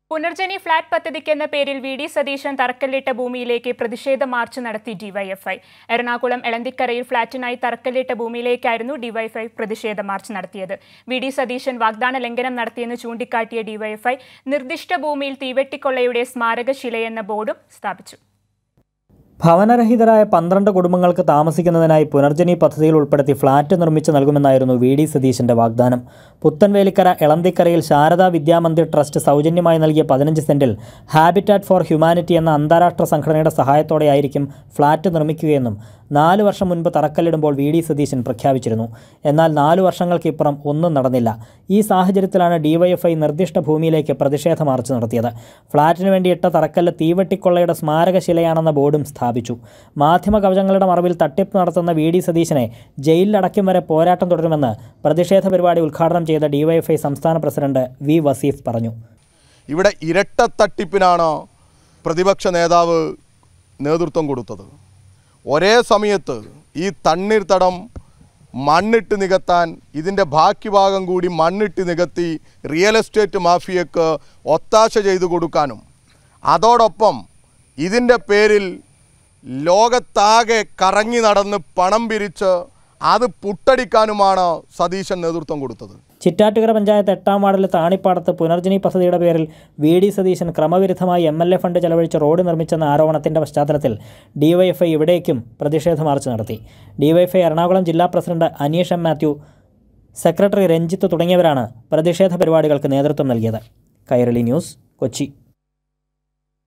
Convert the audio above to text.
Punarjani flat പദ്ധതിക്കെന്ന പേരിൽ V D. Satheesan തറക്കല്ലിട്ട ഭൂമിയിലേക്ക് പ്രതിഷേധ മാർച്ച് നടത്തി DYFI. എറണാകുളം എളന്തിക്കരയിൽ ഫ്ളാറ്റിനായി തറക്കല്ലിട്ട ഭൂമിയിലേക്കായിരുന്നു DYFI പ്രതിഷേധ മാർച്ച് നടത്തിയത്. വി.ഡി. സതീശൻ വാഗ്ദാന ലംഘനം നടത്തിയെന്ന് ചൂണ്ടിക്കാട്ടിയ DYFI നിർദ്ദിഷ്ട ഭൂമിയിൽ തീവെട്ടിക്കൊള്ളയുടെ സ്മാരകശിലയെന്ന ബോർഡും സ്ഥാപിച്ചു. ഭവനരഹിതരായ 12 കുടുംബങ്ങൾക്ക് താമസിക്കുന്നതിനായി പുനർജനി പദ്ധതിയിൽ ഉൾപ്പെടുത്തി ഫ്ളാറ്റ് നിർമ്മിച്ചു നൽകുമെന്നായിരുന്നു വി.ഡി. സതീശന്റെ വാഗ്ദാനം. പുത്തൻവേലിക്കര എളന്തിക്കരയിൽ ശാരദാ വിദ്യാമന്ദിർ ട്രസ്റ്റ് സൗജന്യമായി നൽകിയ 15 സെന്റിൽ ഹാബിറ്റാറ്റ് ഫോർ ഹ്യൂമാനിറ്റി എന്ന അന്താരാഷ്ട്ര സംഘടനയുടെ സഹായത്തോടെയായിരിക്കും ഫ്ളാറ്റ് നിർമ്മിക്കുകയെന്നും 4 വർഷം മുൻപ് തറക്കല്ലിടുമ്പോൾ വി.ഡി. സതീശൻ പ്രഖ്യാപിച്ചിരുന്നു. എന്നാൽ 4 വർഷങ്ങൾക്കിപ്പുറം ഒന്നും നടന്നില്ല. ഈ സാഹചര്യത്തിലാണ് DYFI നിർദ്ദിഷ്ട ഭൂമിയിലേക്ക് പ്രതിഷേധ മാർച്ച് നടത്തിയത്. ഫ്ളാറ്റിനു വേണ്ടി ഇട്ട തറക്കല്ല് തീവെട്ടിക്കൊള്ളയുടെ സ്മാരകശിലയാണെന്ന ബോർഡും സ്ഥാപിച്ചു. മാധ്യമ കവചങ്ങളുടെ മറവിൽ തട്ടിപ്പ് നടത്തുന്ന വി.ഡി. സതീശനെ ജയിലിലടയ്ക്കും വരെ പോരാട്ടം തുടരുമെന്ന് പ്രതിഷേധ പരിപാടി ഉദ്ഘാടനം ചെയ്ത DYFI സംസ്ഥാന പ്രസിഡന്റ് വി. വസീഫ് പറഞ്ഞു. ഇവിടെ ഇരട്ട തട്ടിപ്പിനാണ് പ്രതിപക്ഷ നേതാവ് നേതൃത്വം കൊടുത്തത്. ഒരേ സമയത്ത് ഈ തണ്ണീർത്തടം മണ്ണിട്ട് നികത്താൻ ഇതിൻ്റെ ബാക്കി ഭാഗം കൂടി മണ്ണിട്ട് നികത്തി റിയൽ എസ്റ്റേറ്റ് മാഫിയക്ക് ഒത്താശ ചെയ്തു കൊടുക്കാനും അതോടൊപ്പം ഇതിൻ്റെ പേരിൽ ലോകത്താകെ കറങ്ങി നടന്ന് പണം പിരിച്ച് അത് പുട്ടടിക്കാനുമാണ് സതീശൻ നേതൃത്വം കൊടുത്തത്. ചിറ്റാറ്റുകര പഞ്ചായത്ത് 8ാം വാർഡിലെ താണിപ്പാടത്ത് പുനർജനി പദ്ധതിയുടെ പേരിൽ വി.ഡി. സതീശൻ ക്രമവിരുദ്ധമായി MLA ഫണ്ട് ചെലവഴിച്ച് റോഡ് നിർമ്മിച്ചെന്ന ആരോപണത്തിൻ്റെ പശ്ചാത്തലത്തിൽ DYFI ഇവിടേക്കും പ്രതിഷേധ മാർച്ച് നടത്തി. DYFI എറണാകുളം ജില്ലാ president Aneesh M. Mathew, secretary Ranjith തുടങ്ങിയവരാണ് പ്രതിഷേധ പരിപാടികൾക്ക് നേതൃത്വം നൽകിയത്. കൈരളി ന്യൂസ്, കൊച്ചി.